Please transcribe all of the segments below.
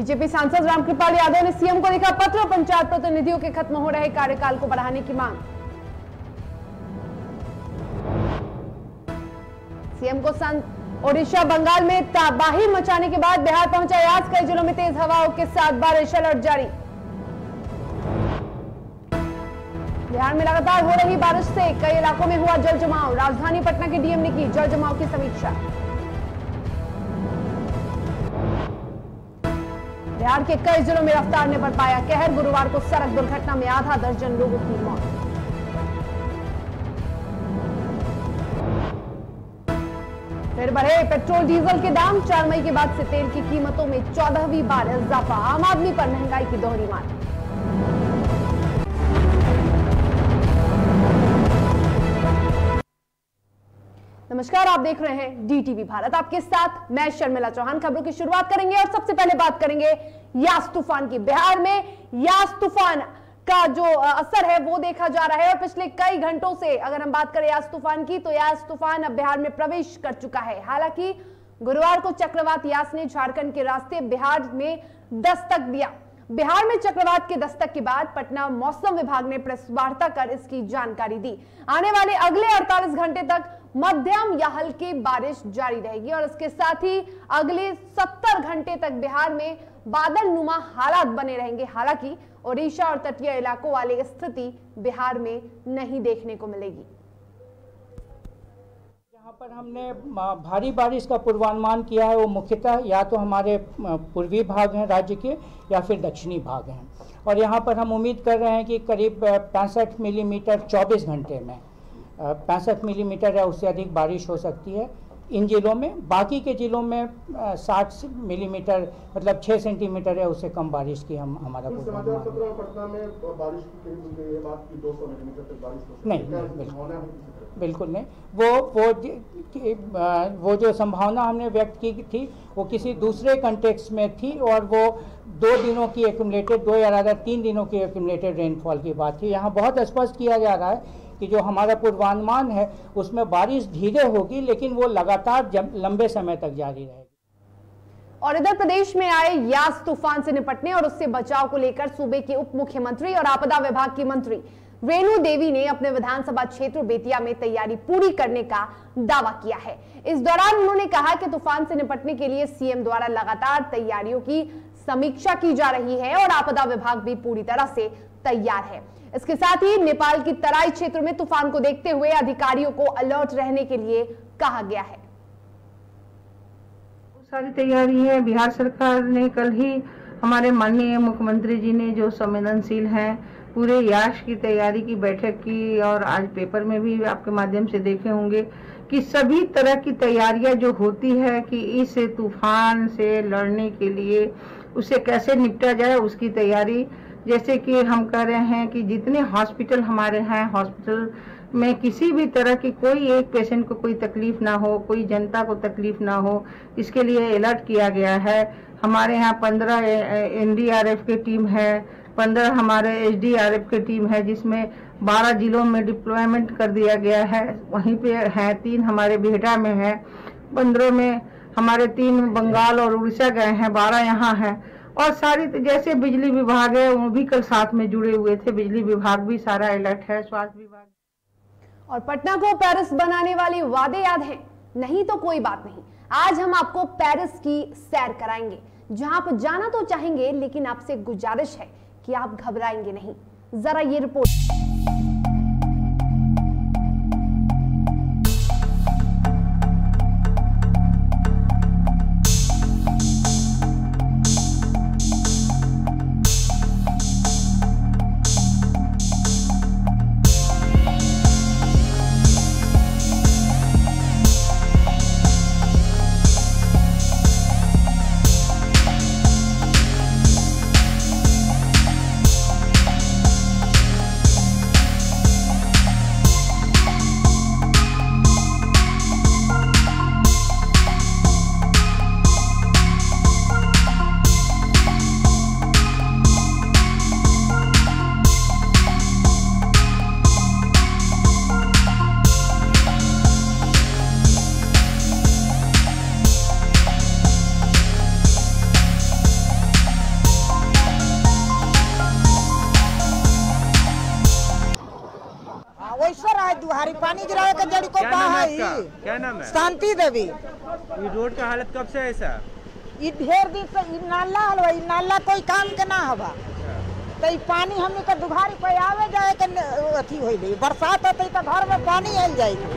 BJP सांसद रामकृपाल यादव ने CM को लिखा पत्र, पंचायत प्रतिनिधियों के खत्म हो रहे कार्यकाल को बढ़ाने की मांग। सीएम को ओडिशा बंगाल में तबाही मचाने के बाद बिहार पहुंचा यास, कई जिलों में तेज हवाओं के साथ बारिश, अलर्ट जारी। बिहार में लगातार हो रही बारिश से कई इलाकों में हुआ जल जमाव, राजधानी पटना के डीएम ने की जल जमाव की समीक्षा। बिहार के कई जिलों में रफ्तार ने बरपाया कहर, गुरुवार को सड़क दुर्घटना में आधा दर्जन लोगों की मौत। फिर बढ़े पेट्रोल डीजल के दाम, 4 मई के बाद से तेल की कीमतों में 14वीं बार इजाफा, आम आदमी पर महंगाई की दोहरी मार। नमस्कार, आप देख रहे हैं डीटीवी भारत, आपके साथ मैं शर्मिला चौहान। खबरों की शुरुआत करेंगे और सबसे पहले बात करेंगे यास तूफान की। बिहार में यास तूफान का जो असर है वो देखा जा रहा है और पिछले कई घंटों से अगर हम बात करें यास तूफान की, तो यास तूफान अब बिहार में प्रवेश कर चुका है। हालांकि गुरुवार को चक्रवात यास ने झारखंड के रास्ते बिहार में दस्तक दिया। बिहार में चक्रवात के दस्तक के बाद पटना मौसम विभाग ने प्रेस वार्ता कर इसकी जानकारी दी। आने वाले अगले 48 घंटे तक मध्यम या हल्की बारिश जारी रहेगी और इसके साथ ही अगले 70 घंटे तक बिहार में बादल नुमा हालात बने रहेंगे। हालांकि ओडिशा और तटीय इलाकों वाली स्थिति बिहार में नहीं देखने को मिलेगी। यहाँ पर हमने भारी बारिश का पूर्वानुमान किया है, वो मुख्यतः या तो हमारे पूर्वी भाग हैं राज्य के या फिर दक्षिणी भाग हैं, और यहाँ पर हम उम्मीद कर रहे हैं कि करीब 65 मिलीमीटर 24 घंटे में 65 मिलीमीटर या उससे अधिक बारिश हो सकती है इन जिलों में। बाकी के जिलों में 60 मिलीमीटर मतलब 6 सेंटीमीटर या उससे कम बारिश की हमारा पटना में बारिश की बात की 200 मिलीमीटर तक बारिश नहीं, बिल्कुल नहीं। वो जो संभावना हमने व्यक्त की थी वो किसी दूसरे कंटेक्स्ट में थी और वो 2 दिनों की एक्यूमुलेटेड 2 या ज़्यादा 3 दिनों की एक्यूमुलेटेड रेनफॉल की बात थी। यहाँ बहुत स्पष्ट किया जा रहा है कि जो हमारा पूर्वानुमान है उसमें बारिश धीरे होगी लेकिन वो लगातार लंबे समय तक जारी रहेगी। और इधर प्रदेश में आए यास तूफान से निपटने और उससे बचाव को लेकर सूबे के उप मुख्यमंत्री और आपदा विभाग की मंत्री रेणु देवी ने अपने विधानसभा क्षेत्र बेतिया में तैयारी पूरी करने का दावा किया है। इस दौरान उन्होंने कहा कि तूफान से निपटने के लिए सीएम द्वारा लगातार तैयारियों की समीक्षा की जा रही है और आपदा विभाग भी पूरी तरह से तैयार है। इसके साथ ही नेपाल की तराई क्षेत्र में तूफान को देखते हुए अधिकारियों को अलर्ट रहने के लिए कहा गया है। सारी तैयारी है। बिहार सरकार ने कल ही हमारे माननीय मुख्यमंत्री जी ने जो संवेदनशील हैं पूरे यास की तैयारी की बैठक की, और आज पेपर में भी आपके माध्यम से देखे होंगे कि सभी तरह की तैयारियां जो होती है कि इस तूफान से लड़ने के लिए उसे कैसे निपटा जाए उसकी तैयारी। जैसे कि हम कह रहे हैं कि जितने हॉस्पिटल हमारे हैं, हॉस्पिटल में किसी भी तरह की कोई एक पेशेंट को कोई तकलीफ ना हो, कोई जनता को तकलीफ ना हो, इसके लिए अलर्ट किया गया है। हमारे यहाँ 15 एनडीआरएफ की टीम है, 15 हमारे एसडीआरएफ की टीम है, जिसमें 12 जिलों में डिप्लॉयमेंट कर दिया गया है। वहीं पे है 3 हमारे बिहटा में है, 15 में हमारे 3 बंगाल और उड़ीसा गए हैं, 12 यहाँ हैं। और सारी जैसे बिजली विभाग है वो भी कल साथ में जुड़े हुए थे, बिजली विभाग भी सारा अलर्ट है, स्वास्थ्य विभाग। और पटना को पेरिस बनाने वाले वादे याद हैं? नहीं तो कोई बात नहीं, आज हम आपको पेरिस की सैर कराएंगे, जहां आप जाना तो चाहेंगे लेकिन आपसे गुजारिश है कि आप घबराएंगे नहीं। जरा ये रिपोर्ट। वही पानी गिरावे के जड़ी को क्या नाम है? शांति देवी। ये रोड का हालत कब से ऐसा? ये ढेर दिन से नाला हलवा, नाला कोई काम के ना हवा, तो पानी हमने का दुघारी कोई आवे जाए के अथी हो गई, बरसात होती तो घर में पानी आल जाएगी।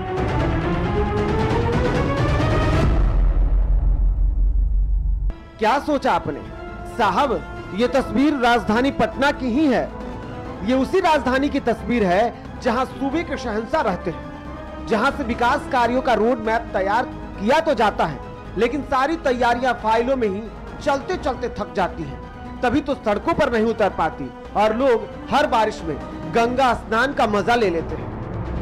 क्या सोचा आपने साहब? ये तस्वीर राजधानी पटना की ही है। ये उसी राजधानी की तस्वीर है जहां सूबे के शहंशाह रहते हैं, जहां से विकास कार्यों का रोड मैप तैयार किया तो जाता है, लेकिन सारी तैयारियां फाइलों में ही चलते चलते थक जाती हैं। तभी तो सड़कों पर नहीं उतर पाती और लोग हर बारिश में गंगा स्नान का मजा ले लेते हैं।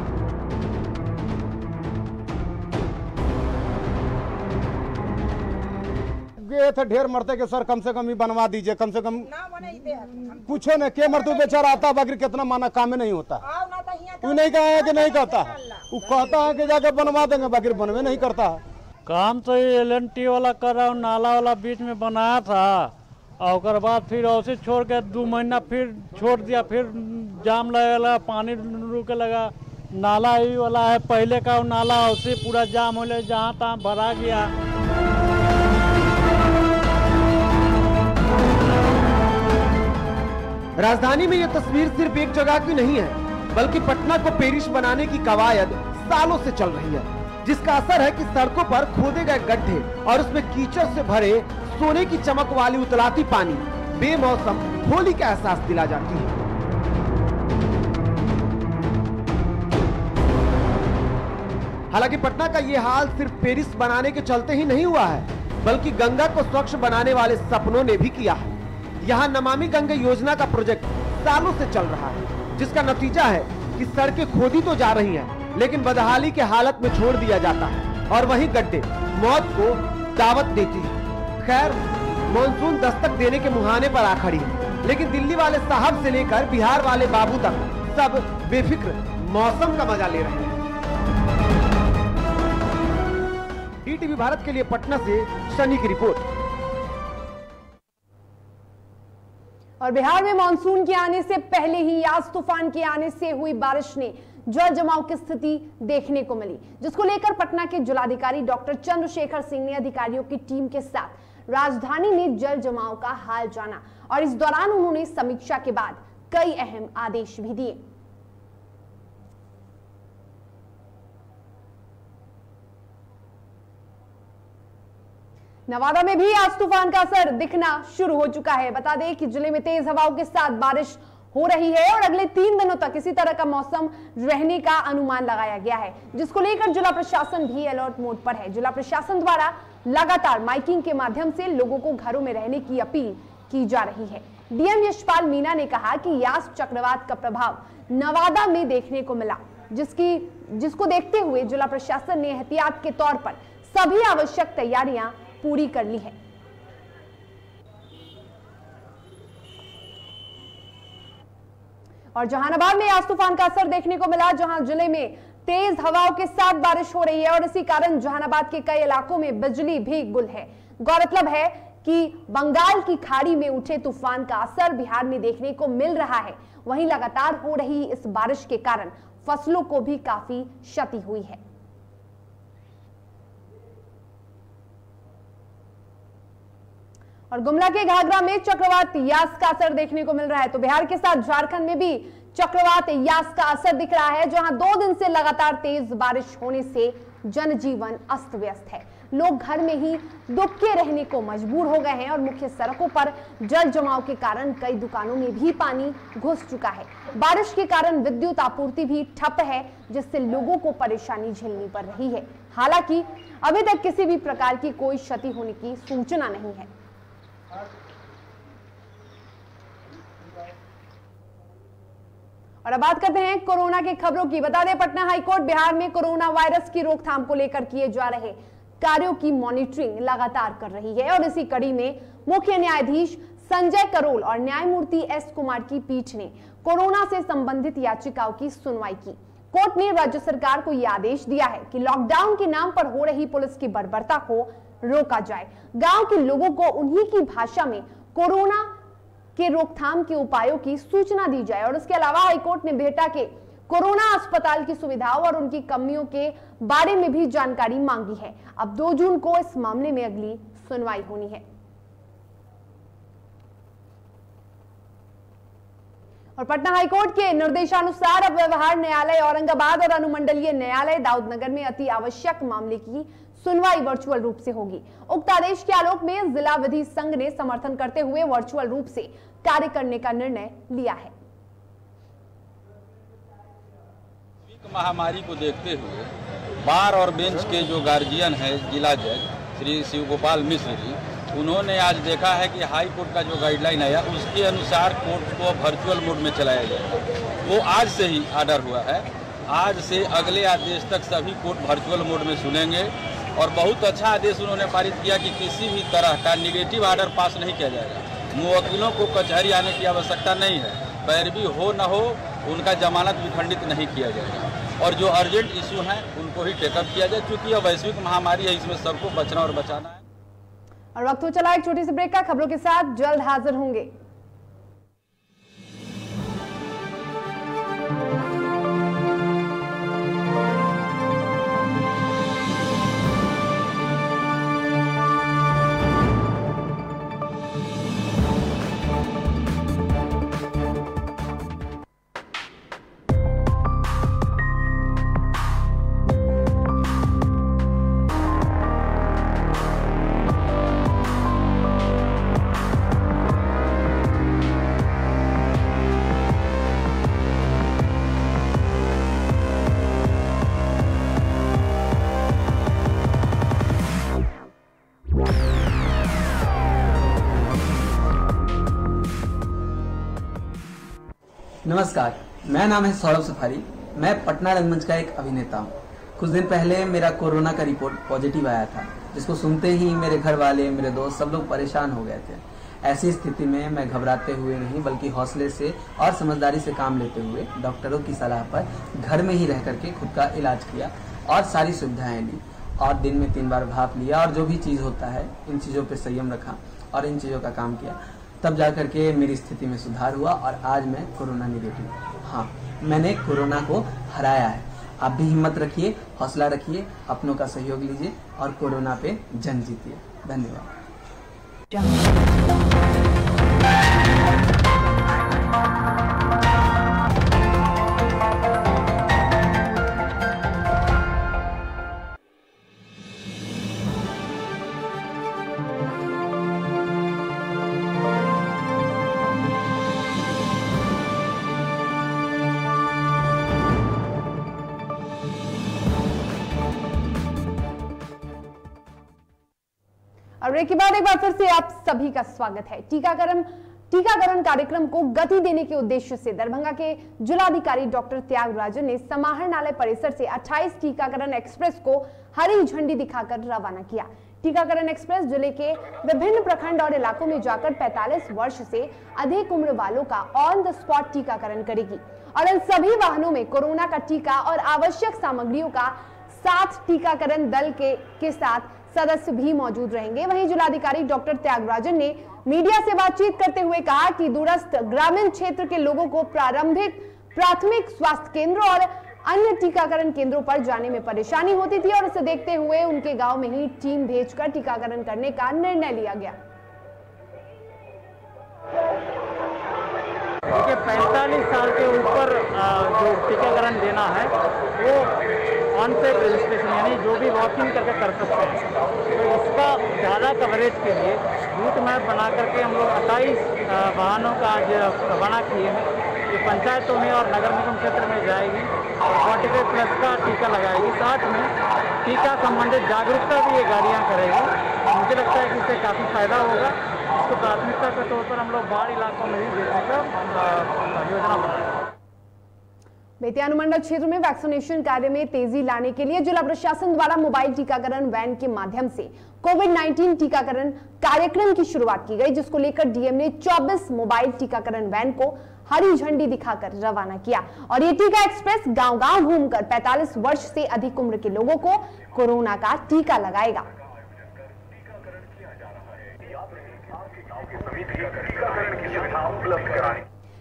ये थे ढेर मरते के सर कम से कम ही बनवा दीजिए, कम से कम पूछो न के मरतू बेचारा आता बाकी कितना माना काम नहीं होता। तू नहीं कहा है कि नहीं कहता, वो कहता है कि जाके बनवा देंगे, बाकी बनवे नहीं करता। काम तो ये LNT वाला कर रहा हूँ, नाला वाला बीच में बनाया था और उसके बाद फिर उसे छोड़ के 2 महीना फिर छोड़ दिया, फिर जाम लगे लगा, पानी रुके लगा। नाला ही वाला है, पहले का नाला उसे पूरा जाम हो गया, जहाँ तहाँ भरा गया। राजधानी में यह तस्वीर सिर्फ एक जगह की नहीं है, बल्कि पटना को पेरिस बनाने की कवायद सालों से चल रही है, जिसका असर है कि सड़कों पर खोदे गए गड्ढे और उसमें कीचड़ से भरे सोने की चमक वाली उतलाती पानी बेमौसम होली का एहसास दिला जाती है। हालांकि पटना का ये हाल सिर्फ पेरिस बनाने के चलते ही नहीं हुआ है, बल्कि गंगा को स्वच्छ बनाने वाले सपनों ने भी किया है। यहाँ नमामि गंगे योजना का प्रोजेक्ट सालों से चल रहा है, जिसका नतीजा है कि सड़कें खोदी तो जा रही हैं, लेकिन बदहाली के हालत में छोड़ दिया जाता है और वही गड्ढे मौत को दावत देती है। खैर, मॉनसून दस्तक देने के मुहाने पर आ खड़ी है, लेकिन दिल्ली वाले साहब से लेकर बिहार वाले बाबू तक सब बेफिक्र मौसम का मजा ले रहे हैं। DTV भारत के लिए पटना से शनि की रिपोर्ट। और बिहार में मानसून के आने से पहले ही यास तूफान के आने से हुई बारिश ने जल जमाव की स्थिति देखने को मिली, जिसको लेकर पटना के जिलाधिकारी डॉक्टर चंद्रशेखर सिंह ने अधिकारियों की टीम के साथ राजधानी में जल जमाव का हाल जाना और इस दौरान उन्होंने समीक्षा के बाद कई अहम आदेश भी दिए। नवादा में भी आज तूफान का असर दिखना शुरू हो चुका है। बता दें कि जिले में तेज हवाओं के साथ बारिश हो रही है और अगले 3 दिनों तक इसी तरह का मौसम रहने का अनुमान लगाया गया है, जिसको लेकर जिला प्रशासन भी अलर्ट मोड पर है। जिला प्रशासन द्वारा लगातार माइकिंग के माध्यम से लोगों को घरों में रहने की अपील की जा रही है। डीएम यशपाल मीणा ने कहा कि यास चक्रवात का प्रभाव नवादा में देखने को मिला, जिसको देखते हुए जिला प्रशासन ने एहतियात के तौर पर सभी आवश्यक तैयारियां पूरी कर ली है। और जहानाबाद में आज तूफान का असर देखने को मिला, जहां जिले में तेज हवाओं के साथ बारिश हो रही है और इसी कारण जहानाबाद के कई इलाकों में बिजली भी गुल है। गौरतलब है कि बंगाल की खाड़ी में उठे तूफान का असर बिहार में देखने को मिल रहा है। वहीं लगातार हो रही इस बारिश के कारण फसलों को भी काफी क्षति हुई है। और गुमला के घाघरा में चक्रवात यास का असर देखने को मिल रहा है, तो बिहार के साथ झारखंड में भी चक्रवात यास का असर दिख रहा है, जहां 2 दिन से लगातार तेज बारिश होने से जनजीवन अस्त व्यस्त है। लोग घर में ही दुबके रहने को मजबूर हो गए हैं और मुख्य सड़कों पर जल जमाव के कारण कई दुकानों में भी पानी घुस चुका है। बारिश के कारण विद्युत आपूर्ति भी ठप है, जिससे लोगों को परेशानी झेलनी पड़ रही है। हालांकि अभी तक किसी भी प्रकार की कोई क्षति होने की सूचना नहीं है। और अब बात करते हैं कोरोना की खबरों की। बता दें, पटना हाईकोर्ट बिहार में कोरोना वायरस की रोकथाम को लेकर किए जा रहे कार्यों की मॉनिटरिंग लगातार कर रही है और इसी कड़ी में मुख्य न्यायाधीश संजय करोल और न्यायमूर्ति एस कुमार की पीठ ने कोरोना से संबंधित याचिकाओं की सुनवाई की। कोर्ट ने राज्य सरकार को यह आदेश दिया है कि लॉकडाउन के नाम पर हो रही पुलिस की बर्बरता को रोका जाए, गांव के लोगों को उन्हीं की भाषा में कोरोना के रोकथाम के उपायों की सूचना दी जाए। और इसके अलावा हाईकोर्ट ने बिहटा के कोरोना अस्पताल की सुविधाओं और उनकी कमियों के बारे में भी जानकारी मांगी है। अब 2 जून को इस मामले में अगली सुनवाई होनी है। और पटना हाईकोर्ट के निर्देशानुसार अब व्यवहार न्यायालय औरंगाबाद और अनुमंडलीय न्यायालय दाऊदनगर में अति आवश्यक मामले की सुनवाई वर्चुअल रूप से होगी। उक्त आदेश के आलोक में जिला विधि संघ ने समर्थन करते हुए वर्चुअल रूप से कार्य करने का निर्णय लिया है। महामारी को देखते हुए बार और बेंच के जो गार्जियन है जिला जज श्री शिव गोपाल मिश्र जी, उन्होंने आज देखा है कि हाई कोर्ट का जो गाइडलाइन आया उसके अनुसार कोर्ट को वर्चुअल मोड में चलाया जाएगा। वो आज से ही ऑर्डर हुआ है। आज से अगले आदेश तक सभी कोर्ट वर्चुअल मोड में सुनेंगे और बहुत अच्छा आदेश उन्होंने पारित किया कि किसी भी तरह का निगेटिव ऑर्डर पास नहीं किया जाएगा। मुवक्किलों को कचहरी आने की आवश्यकता नहीं है। पैरवी हो न हो उनका जमानत भी खंडित नहीं किया जाएगा और जो अर्जेंट इशू हैं उनको ही टेकअप किया जाए, क्योंकि यह वैश्विक महामारी है, इसमें सबको बचना और बचाना है। और वक्त हो चला एक छोटी सी ब्रेक का। खबरों के साथ जल्द हाजिर होंगे। नमस्कार, मेरा नाम है सौरभ सफारी। मैं पटना रंगमंच का एक अभिनेता हूँ। कुछ दिन पहले मेरा कोरोना का रिपोर्ट पॉजिटिव आया था, जिसको सुनते ही मेरे घर वाले, मेरे दोस्त सब लोग परेशान हो गए थे। ऐसी स्थिति में मैं घबराते हुए नहीं बल्कि हौसले से और समझदारी से काम लेते हुए डॉक्टरों की सलाह पर घर में ही रह करके खुद का इलाज किया और सारी सुविधाएं ली और दिन में 3 बार भाप लिया और जो भी चीज़ होता है इन चीज़ों पर संयम रखा और इन चीज़ों का काम किया। तब जा करके मेरी स्थिति में सुधार हुआ और आज मैं कोरोना निगेटिव। हाँ, मैंने कोरोना को हराया है। आप भी हिम्मत रखिए, हौसला रखिए, अपनों का सहयोग लीजिए और कोरोना पे जंग जीतिए। धन्यवाद। और ब्रेक के बाद एक बार फिर से आप सभी का स्वागत है। टीकाकरण कार्यक्रम को गति देने के उद्देश्य से दरभंगा के जिलाधिकारी डॉक्टर त्यागराजन ने समाहरणालय परिसर से 28 टीकाकरण एक्सप्रेस को हरी झंडी दिखाकर रवाना किया। टीकाकरण एक्सप्रेस जिले के विभिन्न प्रखंड और इलाकों में जाकर 45 वर्ष से अधिक उम्र वालों का ऑन द स्पॉट टीकाकरण करेगी और इन सभी वाहनों में कोरोना का टीका और आवश्यक सामग्रियों का साथ टीकाकरण दल के साथ सदस्य भी मौजूद रहेंगे। वहीं जिलाधिकारी डॉक्टर त्यागराजन ने मीडिया से बातचीत करते हुए कहा कि दूरस्थ ग्रामीण क्षेत्र के लोगों को प्राथमिक स्वास्थ्य केंद्रों और अन्य टीकाकरण केंद्रों पर जाने में परेशानी होती थी और इसे देखते हुए उनके गांव में ही टीम भेजकर टीकाकरण करने का निर्णय लिया गया। देखिए, 45 साल के ऊपर जो टीकाकरण देना है वो ऑन साइट रजिस्ट्रेशन यानी जो भी वॉकिंग करके कर सकते हैं। तो इसका ज़्यादा कवरेज के लिए रूट मैप बना करके हम लोग 28 वाहनों का आज रवाना किए हैं। ये पंचायतों में और नगर निगम क्षेत्र में जाएगी और 45+ का टीका लगाएगी। साथ में टीका संबंधित जागरूकता भी ये गाड़ियाँ करेगी। मुझे लगता है कि इससे काफ़ी फायदा होगा। इसको प्राथमिकता के तौर पर हम लोग बाढ़ इलाकों में भी देने का योजना बनाएंगे। बेतिया अनुमंडल क्षेत्र में वैक्सीनेशन कार्य में तेजी लाने के लिए जिला प्रशासन द्वारा मोबाइल टीकाकरण वैन के माध्यम से कोविड-19 टीकाकरण कार्यक्रम की शुरुआत की गई, जिसको लेकर डीएम ने 24 मोबाइल टीकाकरण वैन को हरी झंडी दिखाकर रवाना किया और ये टीका एक्सप्रेस गांव-गांव घूमकर 45 वर्ष से अधिक उम्र के लोगों को कोरोना का टीका लगाएगा।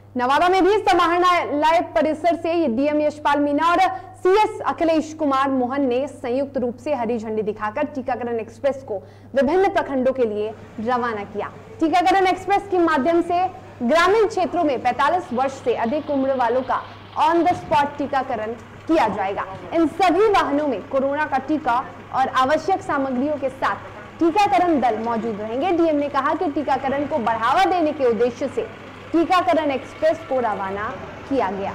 नवादा में भी समाहरणालय परिसर से डीएम यशपाल मीणा और सीएस अखिलेश कुमार मोहन ने संयुक्त रूप से हरी झंडी दिखाकर टीकाकरण एक्सप्रेस को विभिन्न प्रखंडों के लिए रवाना किया। टीकाकरण एक्सप्रेस के माध्यम से ग्रामीण क्षेत्रों में 45 वर्ष से अधिक उम्र वालों का ऑन द स्पॉट टीकाकरण किया जाएगा। इन सभी वाहनों में कोरोना का टीका और आवश्यक सामग्रियों के साथ टीकाकरण दल मौजूद रहेंगे। डीएम ने कहा कि टीकाकरण को बढ़ावा देने के उद्देश्य से टीकाकरण एक्सप्रेस को रवाना किया गया।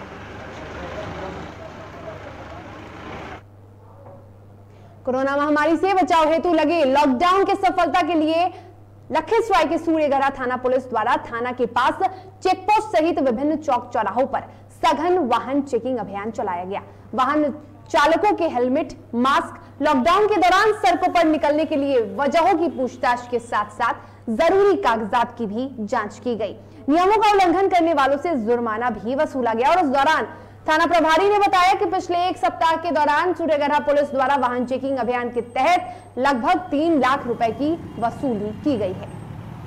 कोरोना महामारी से बचाव हेतु लगे लॉकडाउन की सफलता के लिए लखीसराय के सूर्यगढ़ा थाना पुलिस द्वारा थाना के पास चेकपोस्ट सहित विभिन्न चौक चौराहों पर सघन वाहन चेकिंग अभियान चलाया गया। वाहन चालकों के हेलमेट, मास्क, लॉकडाउन के दौरान सड़कों पर निकलने के लिए वजहों की पूछताछ के साथ साथ जरूरी कागजात की भी जांच की गई। नियमों का उल्लंघन करने वालों से जुर्माना भी वसूला गया और उस दौरान थाना प्रभारी ने बताया कि पिछले एक सप्ताह के दौरान सूर्यगढ़ा पुलिस द्वारा वाहन चेकिंग अभियान के तहत लगभग 3 लाख रुपए की वसूली की गई है।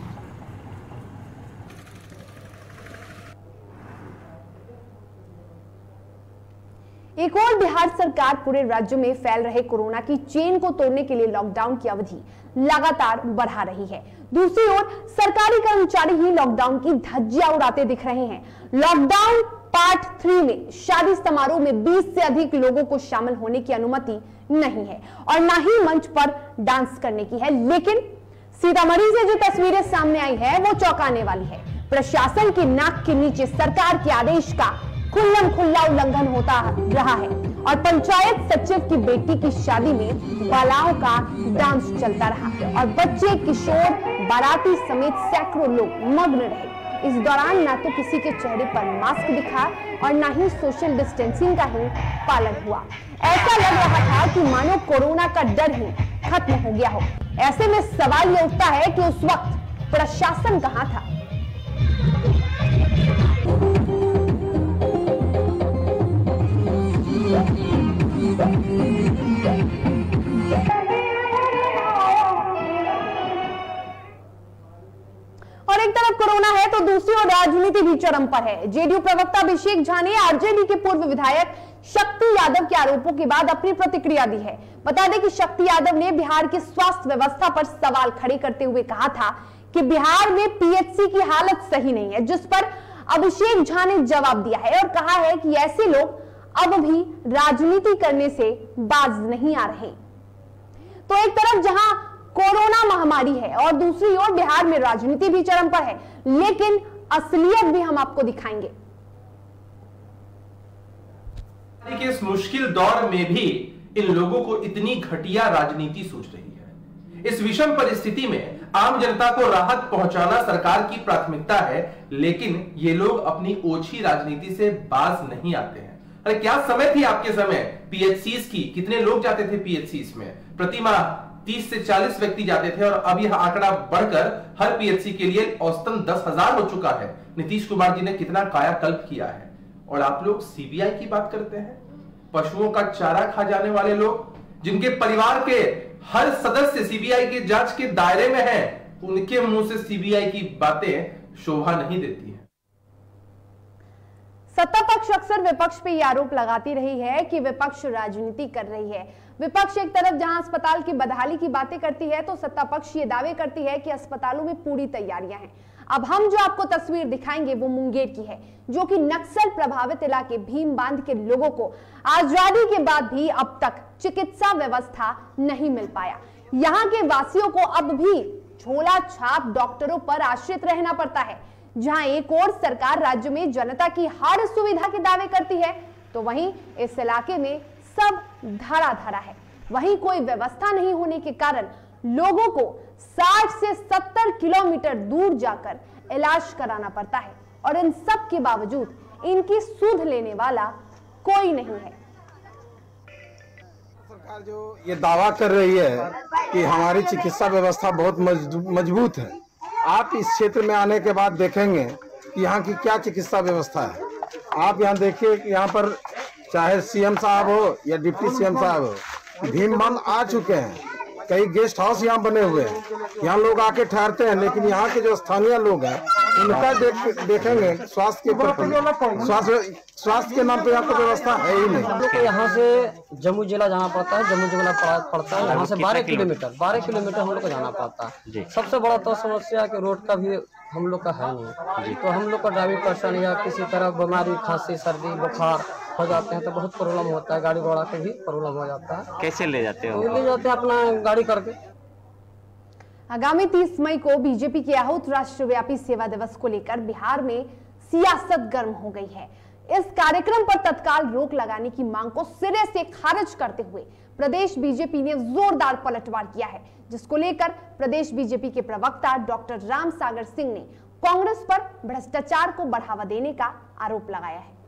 एक और बिहार सरकार पूरे राज्य में फैल रहे कोरोना की चेन को तोड़ने के लिए लॉकडाउन की अवधि लगातार बढ़ा रही है। दूसरी ओर सरकारी कर्मचारी ही लॉकडाउन की धज्जियां उड़ाते दिख रहे हैं। लॉकडाउन पार्ट 3 में शादी समारोह में 20 से अधिक लोगों को शामिल होने की अनुमति नहीं है और ना ही मंच पर डांस करने की है। लेकिन सीतामढ़ी से जो तस्वीरें सामने आई है वो चौंकाने वाली है। प्रशासन की नाक के नीचे सरकार के आदेश का खुल्लम खुल्ला उल्लंघन होता रहा है और पंचायत सचिव की बेटी की शादी में बालाओं का डांस चलता रहा और बच्चे, किशोर, बाराती समेत सैकड़ों लोग मग्न रहे। इस दौरान ना तो किसी के चेहरे पर मास्क दिखा और ना ही सोशल डिस्टेंसिंग का ही पालन हुआ। ऐसा लग रहा था कि मानो कोरोना का डर ही खत्म हो गया हो। ऐसे में सवाल ये उठता है कि उस वक्त प्रशासन कहां था। और एक तरफ कोरोना है तो दूसरी ओर राजनीति भी चरम पर है। जेडीयू प्रवक्ता अभिषेक झा ने आरजेडी के पूर्व विधायक शक्ति यादव के आरोपों के बाद अपनी प्रतिक्रिया दी है। बता दें कि शक्ति यादव ने बिहार की स्वास्थ्य व्यवस्था पर सवाल खड़े करते हुए कहा था कि बिहार में पीएचसी की हालत सही नहीं है, जिस पर अभिषेक झा ने जवाब दिया है और कहा है कि ऐसे लोग अब भी राजनीति करने से बाज नहीं आ रहे। तो एक तरफ जहां कोरोना महामारी है और दूसरी ओर बिहार में राजनीति भी चरम पर है, लेकिन असलियत भी हम आपको दिखाएंगे। के इस मुश्किल दौर में भी इन लोगों को इतनी घटिया राजनीति सूझ रही है। इस विषम परिस्थिति में आम जनता को राहत पहुंचाना सरकार की प्राथमिकता है, लेकिन ये लोग अपनी ओछी राजनीति से बाज नहीं आते हैं। अरे क्या समय थी आपके समय पीएचसीज की? कितने लोग जाते थे पीएचसीज में? प्रतिमाह 30 से 40 व्यक्ति जाते थे और अब यह आंकड़ा बढ़कर हर पीएचसी के लिए औसतन 10,000 हो चुका है। नीतीश कुमार जी ने कितना कायाकल्प किया है। और आप लोग सीबीआई की बात करते हैं। पशुओं का चारा खा जाने वाले लोग, जिनके परिवार के हर सदस्य सीबीआई के जांच के दायरे में है, उनके मुंह से सीबीआई की बातें शोभा नहीं देती है। सत्ता पक्ष अक्सर विपक्ष पे यह आरोप लगाती रही है कि विपक्ष राजनीति कर रही है। विपक्ष एक तरफ जहां अस्पताल की बदहाली की बातें करती है तो सत्ता पक्ष ये दावे करती है कि अस्पतालों में पूरी तैयारियां हैं। अब हम जो आपको तस्वीर दिखाएंगे वो मुंगेर की है, जो कि नक्सल प्रभावित इलाके भीम बांध के लोगों को आजादी के बाद भी अब तक चिकित्सा व्यवस्था नहीं मिल पाया। यहाँ के वासियों को अब भी झोला छाप डॉक्टरों पर आश्रित रहना पड़ता है। जहां एक और सरकार राज्य में जनता की हर सुविधा के दावे करती है, तो वहीं इस इलाके में सब धरा धरा है। वहीं कोई व्यवस्था नहीं होने के कारण लोगों को 60 से 70 किलोमीटर दूर जाकर इलाज कराना पड़ता है और इन सब के बावजूद इनकी सुध लेने वाला कोई नहीं है। सरकार जो ये दावा कर रही है कि हमारी चिकित्सा व्यवस्था बहुत मजबूत है, आप इस क्षेत्र में आने के बाद देखेंगे कि यहाँ की क्या चिकित्सा व्यवस्था है। आप यहाँ देखिए कि यहाँ पर चाहे सीएम साहब हो या डिप्टी सीएम साहब हो, भीमबांध आ चुके हैं। कई गेस्ट हाउस यहाँ बने हुए हैं, यहाँ लोग आके ठहरते हैं, लेकिन यहाँ के जो स्थानीय लोग हैं उनका देखेंगे स्वास्थ्य के स्वास्थ्य के नाम पे आपको व्यवस्था है ही नहीं। हम लोग को यहाँ से जम्मू जिला जाना पड़ता है, जम्मू जिला पड़ता है यहाँ से 12 किलोमीटर हम लोग को जाना पड़ता है। सबसे बड़ा तो समस्या है कि रोड का भी हम लोग का है नहीं, तो हम लोग का ड्राइविंग पर्सन या किसी तरह बीमारी खांसी सर्दी बुखार हो जाते हैं तो बहुत प्रॉब्लम होता है, गाड़ी घोड़ा के भी प्रॉब्लम हो जाता है। कैसे ले जाते हो? ले जाते हैं अपना गाड़ी करके। आगामी 30 मई को बीजेपी के आहूत राष्ट्रव्यापी सेवा दिवस को लेकर बिहार में सियासत गर्म हो गई है। इस कार्यक्रम पर तत्काल रोक लगाने की मांग को सिरे से खारिज करते हुए प्रदेश बीजेपी ने जोरदार पलटवार किया है, जिसको लेकर प्रदेश बीजेपी के प्रवक्ता डॉक्टर राम सागर सिंह ने कांग्रेस पर भ्रष्टाचार को बढ़ावा देने का आरोप लगाया है।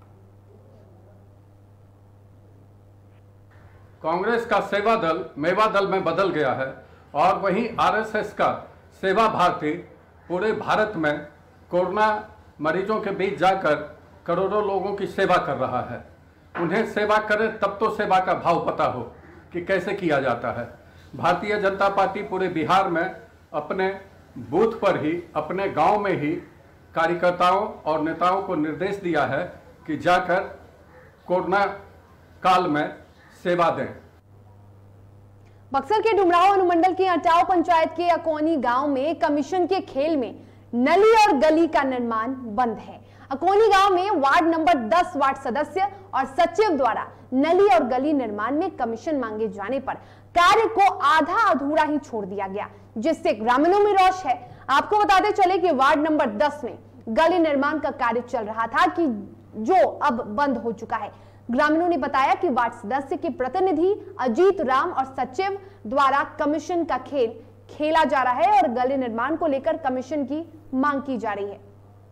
कांग्रेस का सेवा दल मेवा दल में बदल गया है और वहीं आरएसएस का सेवा भारती पूरे भारत में कोरोना मरीजों के बीच जाकर करोड़ों लोगों की सेवा कर रहा है। उन्हें सेवा करें तब तो सेवा का भाव पता हो कि कैसे किया जाता है। भारतीय जनता पार्टी पूरे बिहार में अपने बूथ पर ही, अपने गांव में ही कार्यकर्ताओं और नेताओं को निर्देश दिया है कि जाकर कोरोना काल में सेवा दें। बक्सर के डुमराव अनुमंडल की अटाव पंचायत के अकोनी गांव में कमीशन के खेल में नली और गली का निर्माण बंद है। अकोनी गांव में वार्ड नंबर 10 वार्ड सदस्य और सचिव द्वारा नली और गली निर्माण में कमीशन मांगे जाने पर कार्य को आधा अधूरा ही छोड़ दिया गया, जिससे ग्रामीणों में रोष है। आपको बताते चले कि वार्ड नंबर 10 में गली निर्माण का कार्य चल रहा था कि जो अब बंद हो चुका है। ग्रामीणों ने बताया कि वार्ड सदस्य के प्रतिनिधि अजीत राम और सचिव द्वारा कमीशन का खेल खेला जा रहा है और गली निर्माण को लेकर कमीशन की मांग की जा रही है।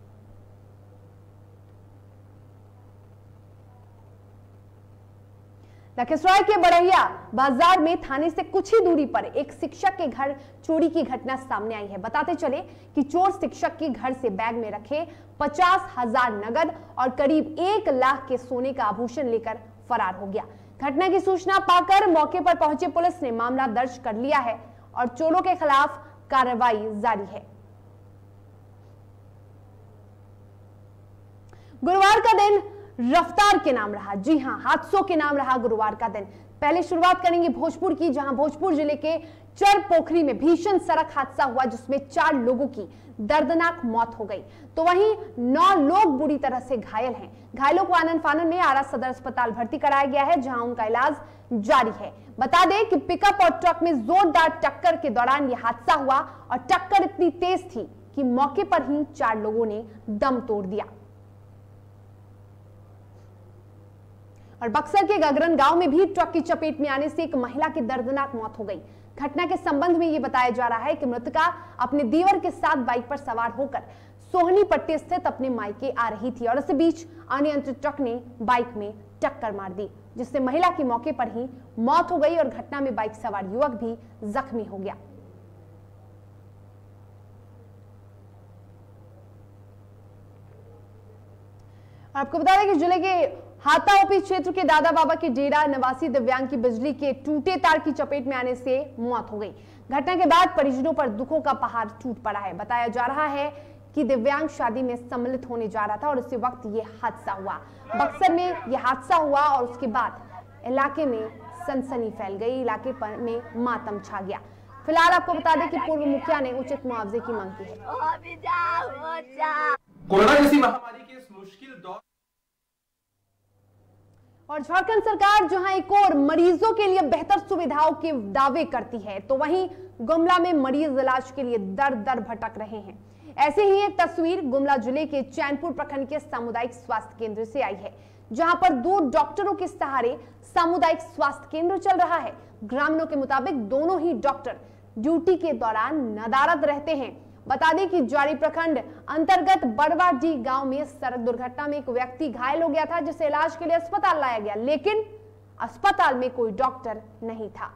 लखीसराय के बड़हिया बाजार में थाने से कुछ ही दूरी पर एक शिक्षक के घर चोरी की घटना सामने आई है। बताते चले कि चोर शिक्षक के घर से बैग में रखे 50,000 नगद और करीब 1 लाख के सोने का आभूषण लेकर फरार हो गया। घटना की सूचना पाकर मौके पर पहुंचे पुलिस ने मामला दर्ज कर लिया है और चोरों के खिलाफ कार्रवाई जारी है। गुरुवार का दिन रफ्तार के नाम रहा। जी हां, हादसों के नाम रहा गुरुवार का दिन। पहले शुरुआत करेंगे भोजपुर की, जहां भोजपुर जिले के चरपोखरी में भीषण सड़क हादसा हुआ जिसमें 4 लोगों की दर्दनाक मौत हो गई, तो वहीं 9 लोग बुरी तरह से घायल हैं। घायलों को आनन फानन में आरा सदर अस्पताल भर्ती कराया गया है, जहां उनका इलाज जारी है। बता दें कि पिकअप और ट्रक में जोरदार टक्कर के दौरान यह हादसा हुआ और टक्कर इतनी तेज थी कि मौके पर ही 4 लोगों ने दम तोड़ दिया। और बक्सर के गगरन गांव में भी ट्रक की चपेट में आने से एक महिला की दर्दनाक मौत हो गई। घटना के संबंध में यह बताया जा रहा है कि मृतका अपने दीवर के साथ बाइक पर सवार होकर सोहनी पट्टी स्थित अपने मायके आ रही थी और इस बीच अनियंत्रित ट्रक ने बाइक में टक्कर मार दी, जिससे महिला की मौके पर ही मौत हो गई और घटना में बाइक सवार युवक भी जख्मी हो गया। आपको बता दें कि जिले के हाता ओपी क्षेत्र के दादा बाबा के डेरा निवासी दिव्यांग की बिजली के टूटे तार की चपेट में आने से मौत हो गई। घटना के बाद परिजनों पर दुखों का पहाड़ टूट पड़ा है। बताया जा रहा है कि दिव्यांग शादी में सम्मिलित होने जा रहा था और उसी वक्त ये हादसा हुआ। बक्सर में यह हादसा हुआ और उसके बाद इलाके में सनसनी फैल गई, इलाके पर में मातम छा गया। फिलहाल आपको बता दें कि पूर्व मुखिया ने उचित मुआवजे की मांग की है। कोरोना जैसी महामारी के इस मुश्किल दौर और झारखंड सरकार जहां एक और मरीजों के लिए बेहतर सुविधाओं के दावे करती है, तो वहीं गुमला में मरीज इलाज के लिए दर दर भटक रहे हैं। ऐसे ही एक तस्वीर गुमला जिले के चैनपुर प्रखंड के सामुदायिक स्वास्थ्य केंद्र से आई है, जहां पर 2 डॉक्टरों के सहारे सामुदायिक स्वास्थ्य केंद्र चल रहा है। ग्रामीणों के मुताबिक दोनों ही डॉक्टर ड्यूटी के दौरान नदारद रहते हैं। बता दें कि जारी प्रखंड अंतर्गत बड़वाडी गांव में सड़क दुर्घटना में एक व्यक्ति घायल हो गया था, जिसे इलाज के लिए अस्पताल लाया गया, लेकिन अस्पताल में कोई डॉक्टर नहीं था।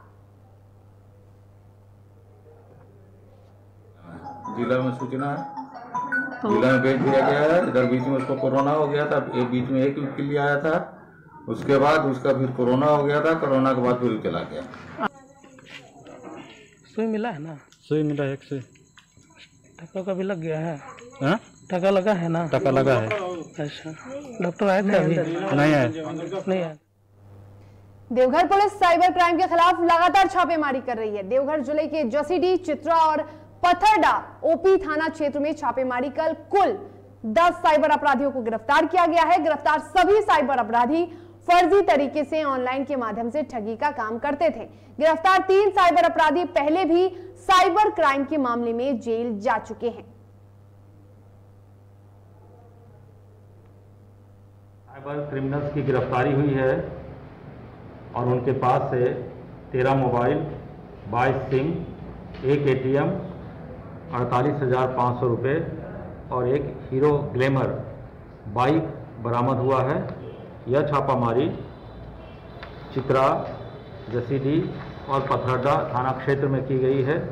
जिला में सूचना है, जिला में भेज दिया गया है। इधर बीच में उसको कोरोना हो गया था, बीच में एक वीक के लिए आया था, उसके बाद उसका फिर कोरोना हो गया था, कोरोना के बाद फिर चला गया। सुई मिला है ना? सुई मिला, एक सुई डॉक्टर का भी लग गया है। हाँ? टका लगा है ना? टका लगा है। अच्छा, डॉक्टर आए थे अभी? नहीं आए। देवघर पुलिस साइबर क्राइम के खिलाफ लगातार छापेमारी कर रही है। देवघर जिले के जसीडीह, चित्रा और पथरडा ओपी थाना क्षेत्र में छापेमारी कर कुल 10 साइबर अपराधियों को गिरफ्तार किया गया है। गिरफ्तार सभी साइबर अपराधी फर्जी तरीके से ऑनलाइन के माध्यम से ठगी का काम करते थे। गिरफ्तार 3 साइबर अपराधी पहले भी साइबर क्राइम के मामले में जेल जा चुके हैं। साइबर क्रिमिनल्स की गिरफ्तारी हुई है और उनके पास से 13 मोबाइल, 22 सिम, 1 ATM, 48,500 रुपये और एक हीरो ग्लैमर बाइक बरामद हुआ है। यह छापामारी चित्रा, जसीडीह और पथरडा थाना क्षेत्र में की गई है।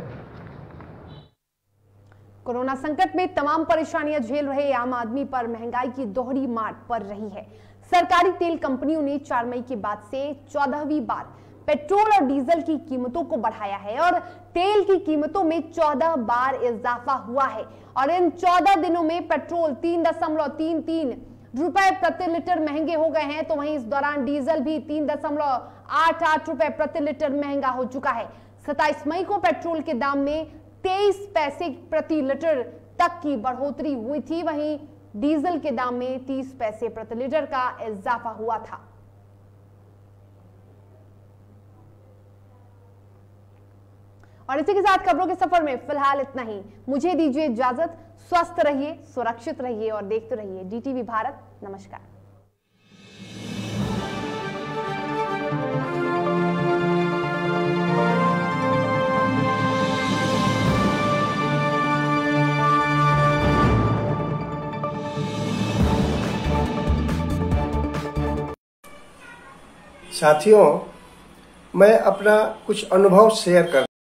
कोरोना संकट में तमाम परेशानियां झेल रहे आम आदमी पर महंगाई की दोहरी मार पड़ रही है। सरकारी तेल कंपनियों ने 4 मई के बाद से 14वीं बार पेट्रोल और डीजल की कीमतों को बढ़ाया है और तेल की कीमतों में 14 बार इजाफा हुआ है और इन 14 दिनों में पेट्रोल 3.33 रुपए प्रति लीटर महंगे हो गए हैं, तो वहीं इस दौरान डीजल भी 3.88 रुपए प्रति लीटर महंगा हो चुका है। 27 मई को पेट्रोल के दाम में 23 पैसे प्रति लीटर तक की बढ़ोतरी हुई थी, वहीं डीजल के दाम में 30 पैसे प्रति लीटर का इजाफा हुआ था। और इसी के साथ खबरों के सफर में फिलहाल इतना ही। मुझे दीजिए इजाजत। स्वस्थ रहिए, सुरक्षित रहिए और देखते रहिए DTV भारत। नमस्कार। साथियों, मैं अपना कुछ अनुभव शेयर कर